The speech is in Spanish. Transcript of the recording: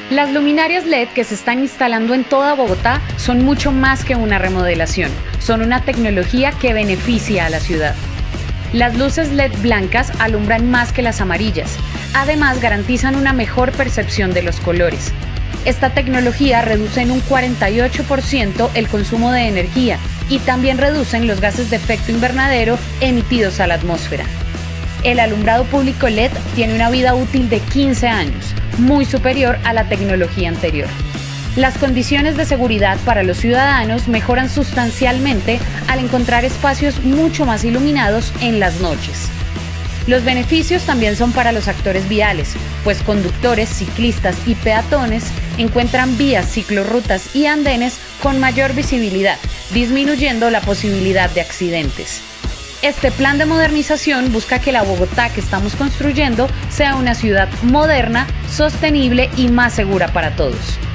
Las luminarias LED que se están instalando en toda Bogotá son mucho más que una remodelación, son una tecnología que beneficia a la ciudad. Las luces LED blancas alumbran más que las amarillas, además garantizan una mejor percepción de los colores. Esta tecnología reduce en un 48% el consumo de energía y también reducen los gases de efecto invernadero emitidos a la atmósfera. El alumbrado público LED tiene una vida útil de 15 años, muy superior a la tecnología anterior. Las condiciones de seguridad para los ciudadanos mejoran sustancialmente al encontrar espacios mucho más iluminados en las noches. Los beneficios también son para los actores viales, pues conductores, ciclistas y peatones encuentran vías, ciclorrutas y andenes con mayor visibilidad, disminuyendo la posibilidad de accidentes. Este plan de modernización busca que la Bogotá que estamos construyendo sea una ciudad moderna, sostenible y más segura para todos.